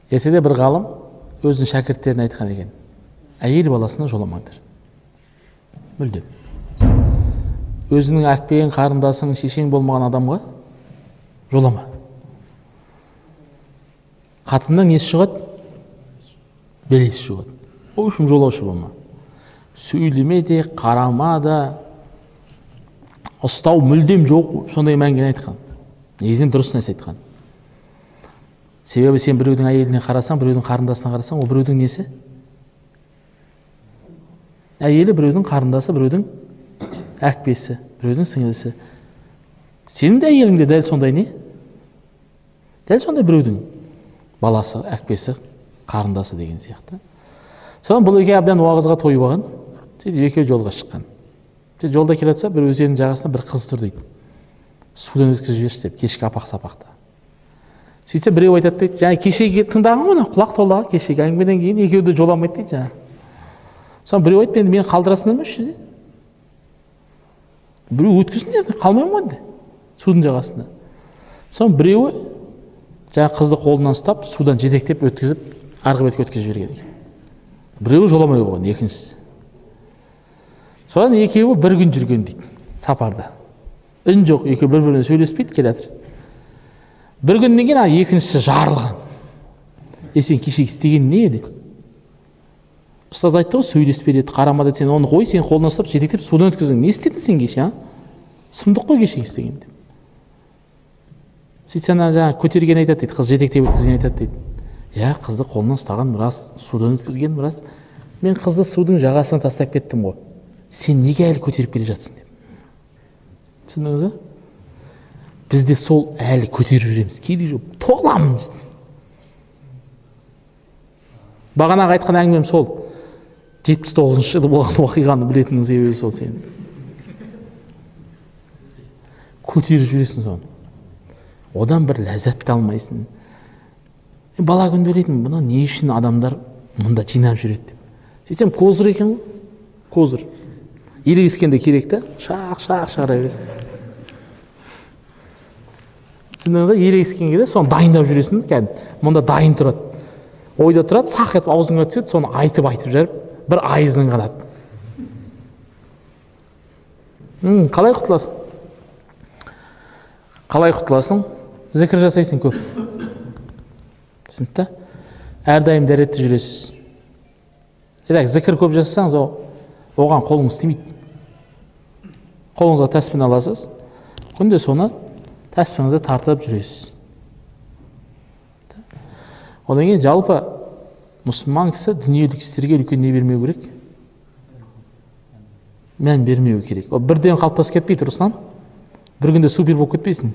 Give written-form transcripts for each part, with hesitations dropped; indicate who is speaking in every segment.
Speaker 1: Еседе бір ғалым өзінің шәкірттеріне айтқан екен, әйел баласына жоламаңдар. Мүлдем. Өзінің әкпеген қарындасың, шешең болмаған адамға жолама. Қатыннан несі шығады? Белесі шығады. О үшін жолаушы болма. Сөйлеме де, қарама да, ұстау мүлдем жоқ, сондай мәңген айтқан. Негізінен дұрыс нәрсе айтқан. Себебі сен біреудің әйеліне қарасаң, біреудің қарындасына қарасаң, ол біреудің несі? Әйелі біреудің қарындасы, біреудің әкпесі, біреудің сіңілісі. Сенің де әйелің де дәл сондай не? Дәл сондай біреудің баласы, әкпесі, қарындасы деген сияқты. Содан бұл екеуі әбден уағызға тойып алған, сөйтіп екеуі жолға шыққан. Жолда келе жатса, бір өзеннің жағасында бір қыз тұр дейді. Судан өткізіп жіберші деп, кешкі апақ-сапақта. Сөйтсе біреу айтады дейді, жаңа кешегі тыңдаған ғой, құлақ толдағы кешегі әңгімеден кейін екеуі де жоламайды дейді жаңа. Содан біреу айтты, енді мені қалдырасыңдар ма үшінші? Біреу өткізсіңдер, қалмаймын ғой енді, судың жағасында. Содан біреуі жаңа қызды қолынан ұстап, судан жетектеп өткізіп, арғы бетке өткізіп жіберген екен. Біреуі жоламай қойған, екіншісі. Содан екеуі бір күн жүрген дейді, сапарда. Үн жоқ, екеуі бір-біріне сөйлеспейді, келе жатыр. Бір күннен кейін екіншісі жарылған. Сен кешегі істеген не еді? Ұстаз айтты ғой, сөйлеспе деді, қарама деді, сен оны қой, сен қолынан ұстап, жетектеп судан өткіздің. Не істедің сен кеше, сұмдық қой кешегі істеген деп. Сөйтсе жаңа көтерген айтады дейді, қыз жетектеп өткізген айтады дейді. Я, қызды қолынан ұстаған рас, судан өткізген рас. Мен қызды судың жағасына тастап кеттім ғой. Сен неге әлі көтеріп келе жатсың деп. Түсіндіңіз бе? Бізде сол әлі көтеріп жүреміз. Кейде жоқ, толамын дейді. Бағанағы айтқан әңгімем сол. 79-шы жылы болған оқиғаны білетінің себебі сол сен. Көтеріп жүресің соны. Одан бір ләззат алмайсың. Бала күнде ойлайтын, бұны не үшін адамдар мұнда жинап жүреді деп. Сөйтсем козыр екен ғой. Козыр. Ерегескенде керек та, шақ-шақ шығара бересің. Түсіндіңіз бе? Ерегескенге де соны дайындап жүресің. Мұнда дайын тұрады. Ойда тұрады, сақ етіп аузыңа түседі, соны айтып жүріп, бір айызың қалады. Қалай құтыласың? Қалай құтыласың? Зікір жасайсың көп. Түсінді? Әрдайым дәретті жүресіз. Зікір көп жасасаңыз, оған қолыңыз тимейді. Қолыңызға тәспен аласыз, күнде соны тәспеңізді тартып жүресіз. Одан кейін жалпы мұсылман кісі дүниелік істерге үлкен не бермеу керек? Мән бермеу керек. О бірден қалыптасып кетпейді, Руслан. Бір күнде супер болып кетпейсің.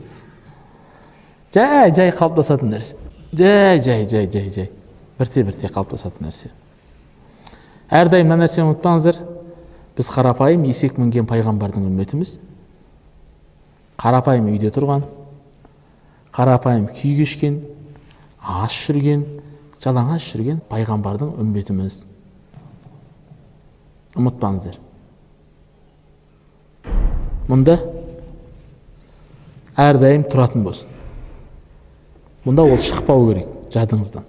Speaker 1: Жай қалыптасатын нәрсе. Жай. Бірте қалыптасатын нәрсе. Әрдайым мына нәрсені ұмытпаңыздар. Біз қарапайым есек мінген пайғамбардың үмметіміз. Қарапайым үйде тұрған, қарапайым күй кешкен, аш жүрген, жалаңаш жүрген пайғамбардың үмметіміз. Ұмытпаңыздар. Мұнда әрдайым тұратын болсын. Мұнда ол шықпау керек жадыңыздан.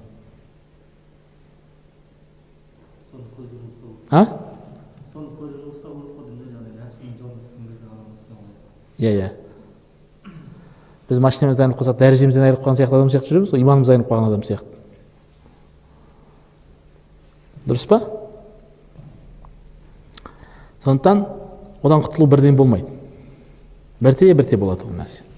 Speaker 1: Біз машинамыздан айырылып қалсақ, дәрежемізден айырылып қалған сияқты адам сияқты жүреміз, иманымыз айырылып қалған адам сияқты. Дұрыс па? Сондықтан одан құтылу бірден болмайды. Бірте болады бұл нәрсе.